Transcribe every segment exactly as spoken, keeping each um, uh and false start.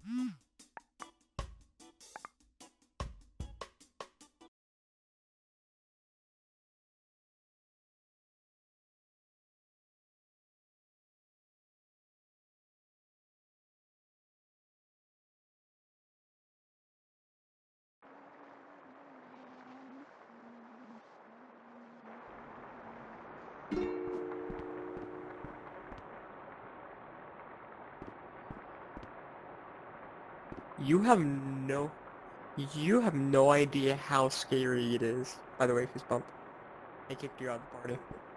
You have no... You have no idea how scary it is. By the way, fist bump. I kicked you out of the party.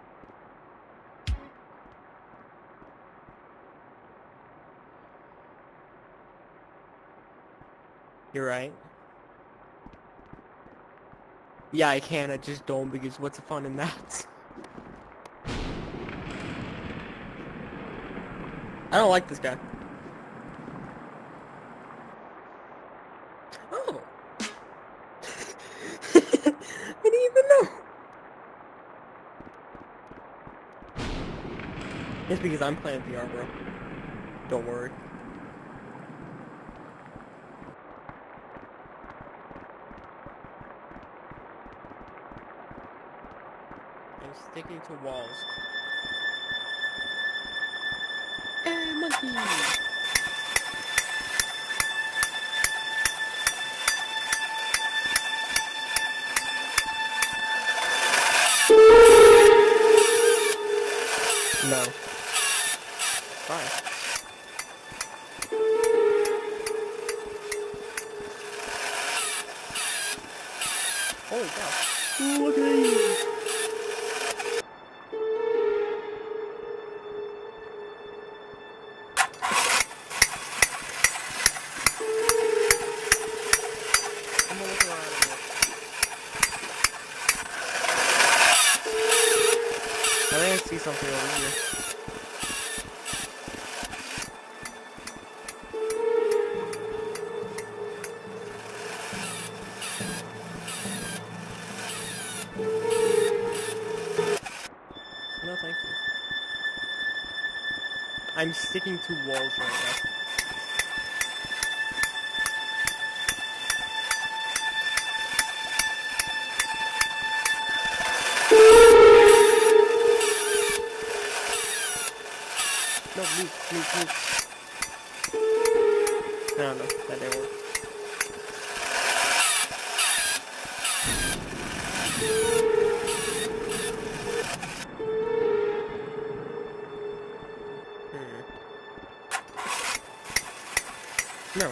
You're right. Yeah, I can, I just don't, because what's the fun in that? I don't like this guy. Oh! I didn't even know! It's because I'm playing V R, bro. Don't worry. I'm sticking to walls. Hey, monkey! No. Fine. Holy cow. Ooh, look at these! I'm gonna look around a bit. I think I see something over here. No, thank you. I'm sticking to walls right now. No, move, move, move. I don't know, that didn't work. Hmm. No.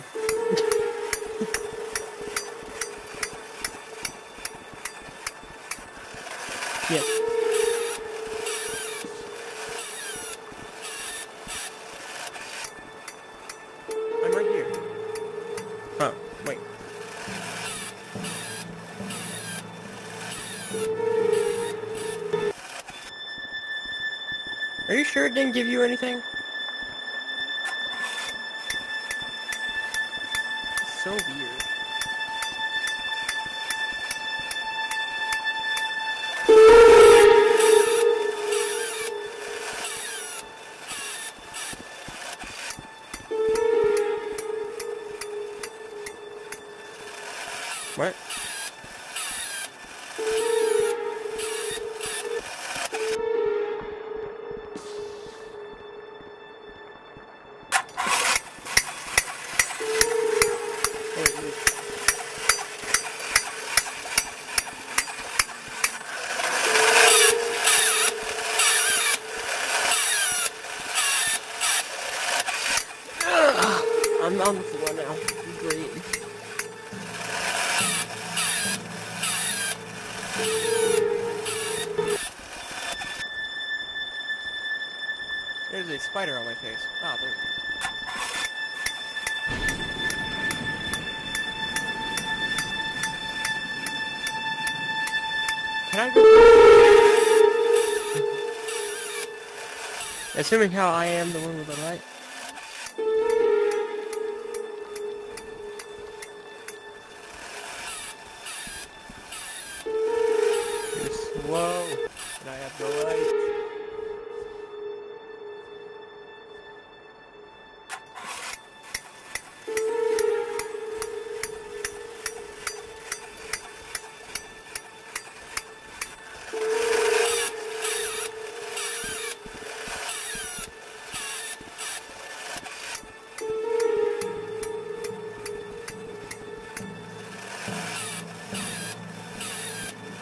Yes. I'm right here. Oh, wait. Are you sure it didn't give you anything? It's so weird. What? Wait, wait. I'm on the floor now. Great. There's a spider on my face. Ah, there we go. Can I go? Assuming how I am the one with the light. You're slow, and I have the light.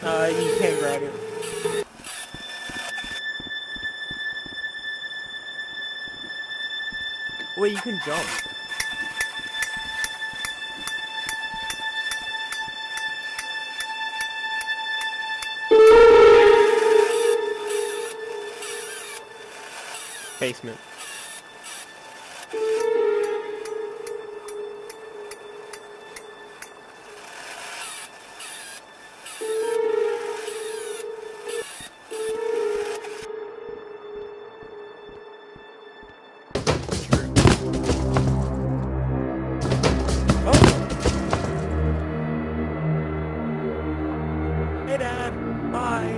Uh, you can't grab it. Wait, you can jump. Basement. Hey, Dad. Bye.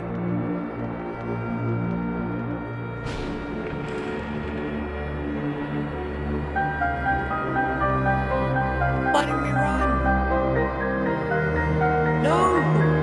Letting me run. No.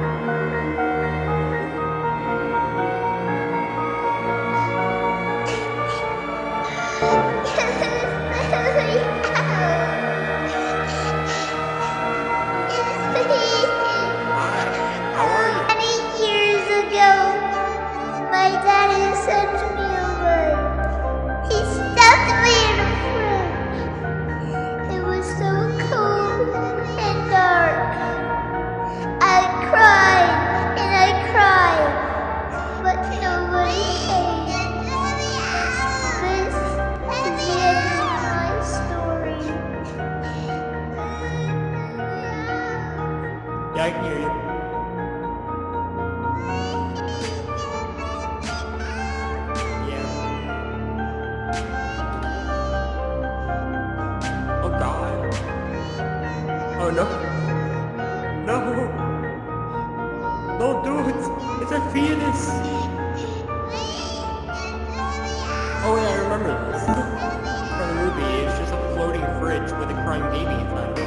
Hi. How are you? Many years ago, my daddy sent me away. He stuffed me in a fridge. It was so cold and dark. I cried and I cried, but nobody came. This is the end of my story. Yeah, I can hear you. Yeah. Oh God. Oh no. No. Don't do it. It's a fetus. Oh yeah, I remember this. From the movie, it's just a floating fridge with a crying baby inside of it.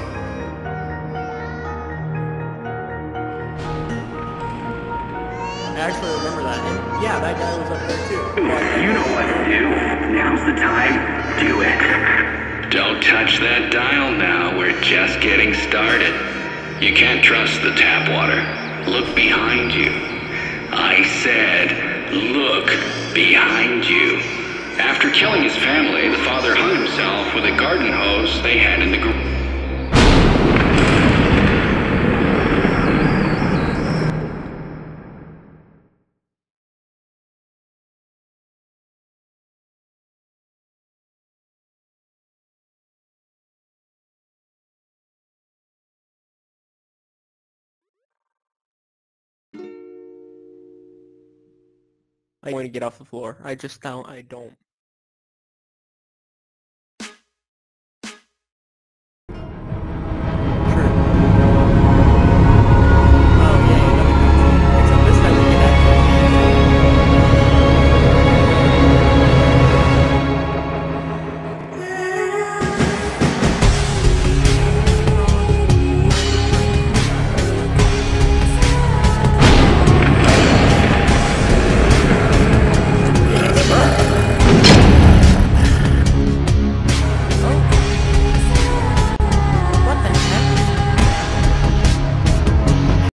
I actually remember that, and yeah, that guy was up there too. Well, You know what to do. Now's the time. Do it. Don't touch that dial now. We're just getting started. You can't trust the tap water. Look behind you. I said, look behind you. After killing his family, the father hung himself with a garden hose they had in the garage. I want to get off the floor. I just don't. I don't.